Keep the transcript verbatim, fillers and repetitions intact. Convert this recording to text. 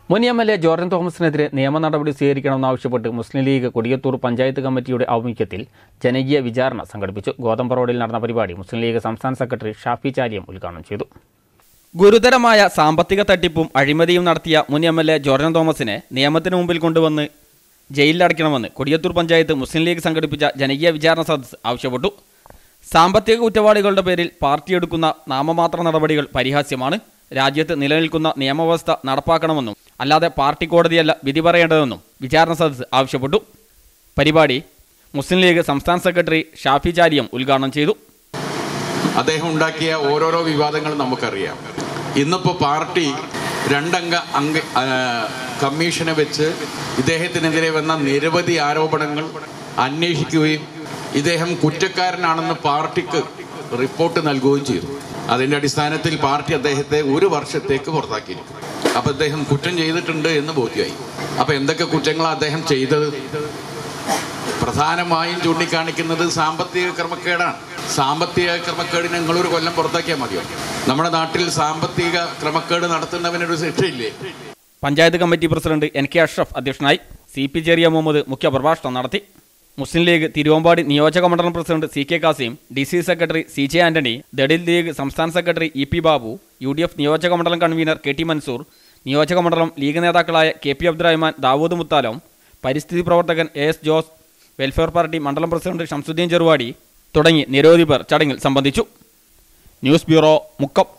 മുൻ M L A ജോർജൻ തോമസിനെതിരെ നിയമ നടപടി സ്വീകരിക്കണമെന്നാവശ്യപ്പെട്ട് മുസ്ലിം ലീഗ് കൊടിയത്തൂർ പഞ്ചായത്ത് കമ്മിറ്റിയുടെ ആഭിമുഖ്യത്തിൽ ജനകീയ വിചാരണ സംഘടിപ്പിച്ചു. ഗോതമ്പ് റോഡിൽ നടന്ന പരിപാടി മുസ്ലിം ലീഗ് സംസ്ഥാന സെക്രട്ടറി ഷാഫി ചാലിയം ഉദ്ഘാടനം ചെയ്തു. ഗുരുതരമായ സാമ്പത്തിക തട്ടിപ്പും അഴിമതിയും നടത്തിയ മുൻ എം എൽ എ ജോർജൻ തോമസിനെ നിയമത്തിന് മുമ്പിൽ കൊണ്ടുവന്ന് ജയിലിലടയ്ക്കണമെന്ന് കൊടിയത്തൂർ പഞ്ചായത്ത് മുസ്ലിം ലീഗ് സംഘടിപ്പിച്ച ജനകീയ വിചാരണ സദസ്സ് ആവശ്യപ്പെട്ടു. സാമ്പത്തിക കുറ്റവാളികളുടെ പേരിൽ പാർട്ടിയെടുക്കുന്ന നാമമാത്ര നടപടികൾ പരിഹാസ്യമാണ്. രാജ്യത്ത് നിലനിൽക്കുന്ന നിയമവ്യവസ്ഥ നടപ്പാക്കണമെന്നും അല്ലാതെ പാർട്ടി കോടതിയല്ല വിധി പറയേണ്ടതെന്നും വിചാരണ സദസ്സ് ആവശ്യപ്പെട്ടു. പരിപാടി മുസ്ലിം ലീഗ് സംസ്ഥാന സെക്രട്ടറി ഷാഫി ചാലിയം ഉദ്ഘാടനം ചെയ്തു. അദ്ദേഹം ഉണ്ടാക്കിയ ഓരോരോ വിവാദങ്ങൾ നമുക്കറിയാം. ഇന്നിപ്പോൾ പാർട്ടി രണ്ടംഗ അംഗ കമ്മീഷനെ വെച്ച് ഇദ്ദേഹത്തിനെതിരെ വന്ന നിരവധി ആരോപണങ്ങൾ അന്വേഷിക്കുകയും ഇദ്ദേഹം കുറ്റക്കാരനാണെന്ന് പാർട്ടിക്ക് റിപ്പോർട്ട് നൽകുകയും ചെയ്തു. അതിൻ്റെ അടിസ്ഥാനത്തിൽ പാർട്ടി അദ്ദേഹത്തെ ഒരു വർഷത്തേക്ക് പുറത്താക്കിയിരിക്കും. അപ്പം അദ്ദേഹം കുറ്റം ചെയ്തിട്ടുണ്ട് എന്ന് ബോധ്യമായി. അപ്പം എന്തൊക്കെ കുറ്റങ്ങളാണ് അദ്ദേഹം ചെയ്തത്? പ്രധാനമായും ചൂണ്ടിക്കാണിക്കുന്നത് സാമ്പത്തിക ക്രമക്കേടാണ്. സാമ്പത്തിക ക്രമക്കേടിന് നിങ്ങളൊരു കൊല്ലം പുറത്താക്കിയാൽ മതിയോ? നമ്മുടെ നാട്ടിൽ സാമ്പത്തിക ക്രമക്കേട് നടത്തുന്നവനൊരു ശിക്ഷയില്ലേ? Panchayat committee president N K Ashraf അധ്യക്ഷനായി. സി പി ചെറിയ മുഹമ്മദ് മുഖ്യപ്രഭാഷണം നടത്തി. മുസ്ലിം ലീഗ് തിരുവമ്പാടി നിയോജക മണ്ഡലം president C K Kasim, D C secretary C J Antony, Dalit League സംസ്ഥാന secretary E P Babu, U D F നിയോജക മണ്ഡലം കൺവീനർ കെ ടി മൻസൂർ, നിയോജക മണ്ഡലം ലീഗ് നേതാക്കളായ കെ പി അബ്ദുറഹ്മാൻ, ദാവൂദ് മുത്താലം, പരിസ്ഥിതി പ്രവർത്തകൻ A S Jose, Welfare Party മണ്ഡലം പ്രസിഡന്റ് ഷംസുദ്ദീൻ ചെറുവാടി തുടങ്ങി നിരവധി പേർ ചടങ്ങിൽ സംബന്ധിച്ചു. News bureau, Mukkam.